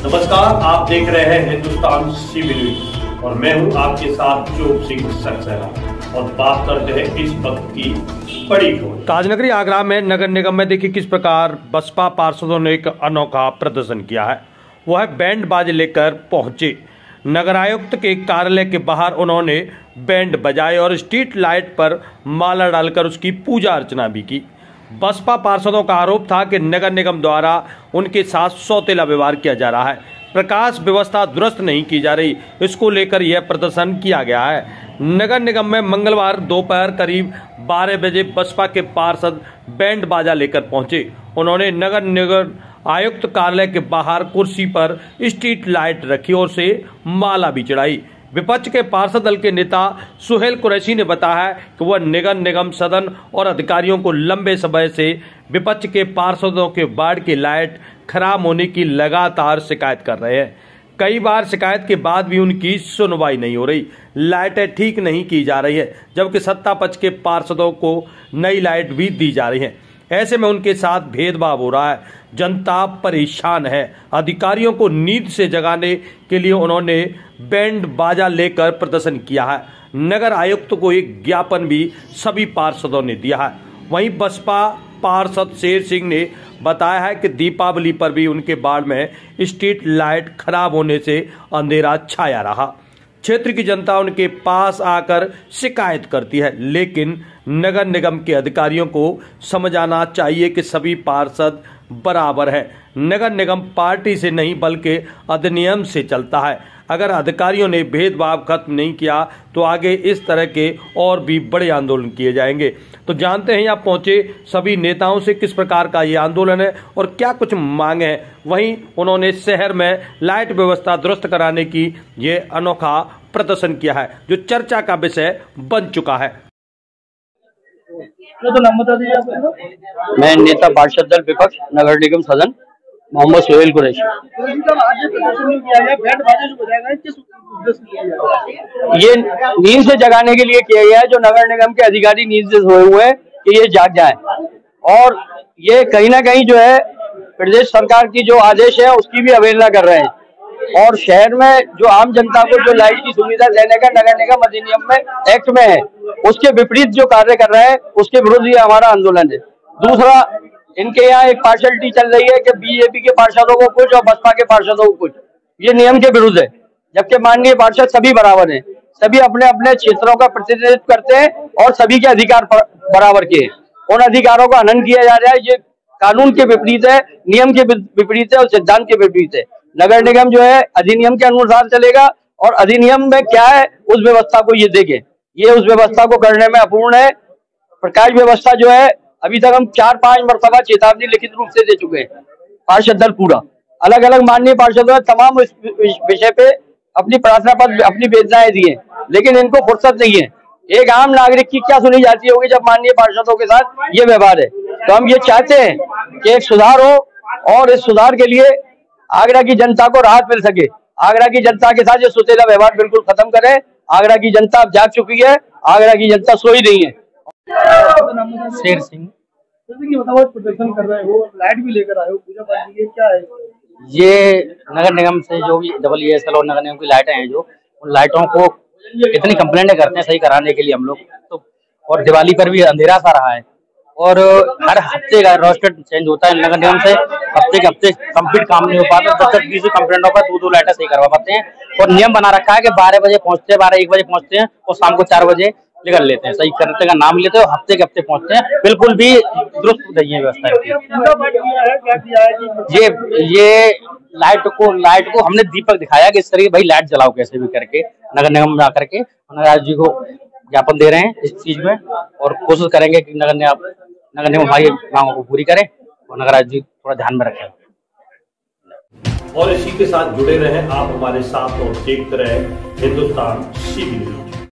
नमस्कार, आप देख रहे हैं हिंदुस्तान सीबी न्यूज और मैं हूं आपके साथ जोग सिंह सक्सेना और बात करते हैं इस वक्त की बड़ी खबर। ताजनगरी आगरा में नगर निगम में देखिए किस प्रकार बसपा पार्षदों ने एक अनोखा प्रदर्शन किया है। वह बैंड बाजे लेकर पहुंचे। नगर आयुक्त के कार्यालय के बाहर उन्होंने बैंड बजाए और स्ट्रीट लाइट पर माला डालकर उसकी पूजा अर्चना भी की। बसपा पार्षदों का आरोप था कि नगर निगम द्वारा उनके साथ सौतेला व्यवहार किया जा रहा है, प्रकाश व्यवस्था दुरुस्त नहीं की जा रही। इसको लेकर यह प्रदर्शन किया गया है। नगर निगम में मंगलवार दोपहर करीब 12 बजे बसपा के पार्षद बैंड बाजा लेकर पहुंचे। उन्होंने नगर आयुक्त कार्यालय के बाहर कुर्सी पर स्ट्रीट लाइट रखी और उसे माला भी चढ़ाई। विपक्ष के पार्षद दल के नेता सुहेल कुरैशी ने बताया कि वह नगर निगम सदन और अधिकारियों को लंबे समय से विपक्ष के पार्षदों के वार्ड की लाइट खराब होने की लगातार शिकायत कर रहे हैं। कई बार शिकायत के बाद भी उनकी सुनवाई नहीं हो रही, लाइटें ठीक नहीं की जा रही है, जबकि सत्ता पक्ष के पार्षदों को नई लाइट भी दी जा रही है। ऐसे में उनके साथ भेदभाव हो रहा है। जनता परेशान है। अधिकारियों को नींद से जगाने के लिए उन्होंने बैंड बाजा लेकर प्रदर्शन किया है। नगर आयुक्त को एक ज्ञापन भी सभी पार्षदों ने दिया है। वहीं बसपा पार्षद शेर सिंह ने बताया है कि दीपावली पर भी उनके वार्ड में स्ट्रीट लाइट खराब होने से अंधेरा छाया रहा। क्षेत्र की जनता उनके पास आकर शिकायत करती है, लेकिन नगर निगम के अधिकारियों को समझाना चाहिए कि सभी पार्षद बराबर है। नगर निगम पार्टी से नहीं बल्कि अधिनियम से चलता है। अगर अधिकारियों ने भेदभाव खत्म नहीं किया तो आगे इस तरह के और भी बड़े आंदोलन किए जाएंगे। तो जानते हैं यहाँ पहुंचे सभी नेताओं से किस प्रकार का ये आंदोलन है और क्या कुछ मांग है। वहीं उन्होंने शहर में लाइट व्यवस्था दुरुस्त कराने की ये अनोखा प्रदर्शन किया है, जो चर्चा का विषय बन चुका है। तो नाम बता दीजिए। मैं नेता पार्षद दल विपक्ष नगर निगम सदन मोहम्मद सुहेल कुरैशी। ये नींद से जगाने के लिए किया गया है, जो नगर निगम के अधिकारी नींद से सोए हुए हैं कि ये जाग जाएं। और ये कहीं ना कहीं जो है प्रदेश सरकार की जो आदेश है उसकी भी अवहेलना कर रहे हैं। और शहर में जो आम जनता को जो लाइट की सुविधा देने का नगर निगम अधिनियम में एक्ट में है, उसके विपरीत जो कार्य कर रहे हैं उसके विरुद्ध ये हमारा आंदोलन है। दूसरा, इनके यहाँ एक पार्शलिटी चल रही है कि बीजेपी के पार्षदों को कुछ और बसपा के पार्षदों को कुछ। ये नियम के विरुद्ध है, जबकि माननीय पार्षद सभी बराबर हैं, सभी अपने अपने क्षेत्रों का प्रतिनिधित्व करते हैं और सभी के अधिकार बराबर के हैं। उन अधिकारों का हनन किया जा रहा है। ये कानून के विपरीत है, नियम के विपरीत है और सिद्धांत के विपरीत है। नगर निगम जो है अधिनियम के अनुसार चलेगा और अधिनियम में क्या है उस व्यवस्था को ये देखे। ये उस व्यवस्था को करने में अपूर्ण है। प्रकाश व्यवस्था जो है अभी तक हम 4-5 मरतबा चेतावनी लिखित रूप से दे चुके हैं। पार्षद दल पूरा अलग अलग माननीय पार्षदों ने तमाम इस विषय पे अपनी प्रार्थना पत्र अपनी वेदनाएं दी हैं, लेकिन इनको फुर्सत नहीं है। एक आम नागरिक की क्या सुनी जाती होगी जब माननीय पार्षदों के साथ ये व्यवहार है। तो हम ये चाहते हैं कि एक सुधार हो और इस सुधार के लिए आगरा की जनता को राहत मिल सके। आगरा की जनता के साथ ये सौतेला व्यवहार बिल्कुल खत्म करें। आगरा की जनता अब जाग चुकी है, आगरा की जनता सोई नहीं है। शेर सिंह प्रदर्शन कर रहे हो, लाइट भी लेकर आए हो, पूजा पाठ की क्या है? ये नगर निगम से जो भी EESL और नगर निगम की लाइटें हैं, जो उन लाइटों को कितनी कंप्लेंटें करते हैं सही कराने के लिए हम लोग तो। और दिवाली पर भी अंधेरा सा रहा है और हर हफ्ते का रोस्टर चेंज होता है नगर निगम से। हफ्ते के हफ्ते कंप्लीट काम नहीं हो पाता। 10-20 कंप्लेंटों का 2-2 लाइटें सही करवा पाते हैं। और नियम बना रखा है कि 12 बजे पहुंचते हैं, 12-1 बजे पहुंचते हैं और शाम को 4 बजे निकल लेते हैं। सही करने का नाम लेते हैं और हफ्ते के हफ्ते पहुंचते हैं। बिल्कुल भी दुरुस्त नहीं है व्यवस्था। ये लाइट को हमने दीपक दिखाया कि इस तरह भाई लाइट जलाओ कैसे भी करके। नगर निगम में आकर के नगर जी को ज्ञापन दे रहे हैं इस चीज में और कोशिश करेंगे कि नगर निगम हमारी मांगों को पूरी करे और नगर जी थोड़ा ध्यान में रखें। और इसी के साथ जुड़े रहें आप हमारे साथ और देखते रहें हिंदुस्तान सीबी न्यूज।